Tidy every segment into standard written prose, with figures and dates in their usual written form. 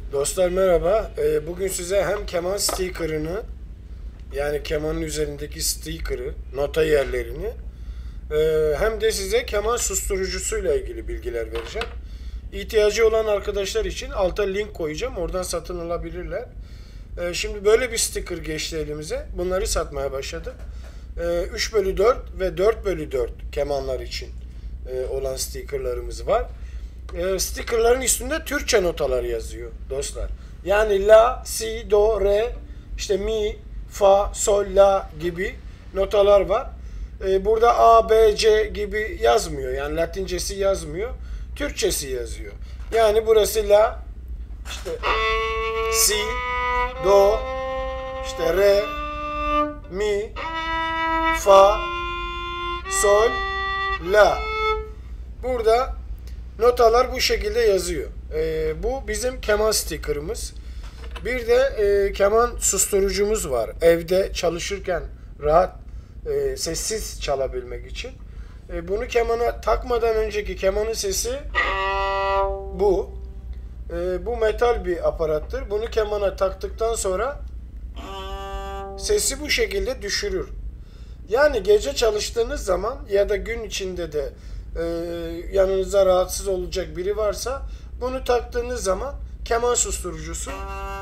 Dostlar merhaba. Bugün size hem keman sticker'ını yani kemanın üzerindeki sticker'ı, nota yerlerini hem de size keman susturucusuyla ilgili bilgiler vereceğim. İhtiyacı olan arkadaşlar için alta link koyacağım. Oradan satın alabilirler. Şimdi böyle bir sticker geçti elimize. Bunları satmaya başladık. 3/4 ve 4/4 kemanlar için olan sticker'larımız var. Sticker'ların üstünde Türkçe notalar yazıyor dostlar. Yani la, si, do, re, işte mi, fa, sol, la gibi notalar var. Burada A, B, C gibi yazmıyor. Yani Latincesi yazmıyor. Türkçesi yazıyor. Yani burası la, işte si, do, işte re, mi, fa, sol, la. Burada notalar bu şekilde yazıyor. Bu bizim keman sticker'ımız. Bir de keman susturucumuz var. Evde çalışırken rahat sessiz çalabilmek için. Bunu kemana takmadan önceki kemanın sesi bu. Bu metal bir aparattır. Bunu kemana taktıktan sonra sesi bu şekilde düşürür. Yani gece çalıştığınız zaman ya da gün içinde de yanınızda rahatsız olacak biri varsa bunu taktığınız zaman keman susturucusu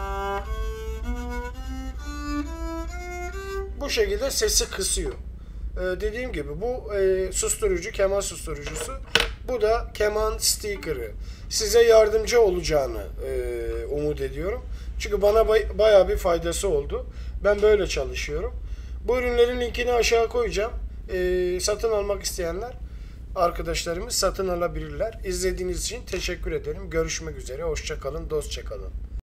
bu şekilde sesi kısıyor. Dediğim gibi bu susturucu, keman susturucusu. Bu da keman sticker'ı. Size yardımcı olacağını umut ediyorum. Çünkü bana bayağı bir faydası oldu. Ben böyle çalışıyorum. Bu ürünlerin linkini aşağı koyacağım. Satın almak isteyenler arkadaşlarımız satın alabilirler. İzlediğiniz için teşekkür ederim. Görüşmek üzere. Hoşça kalın, dostça kalın.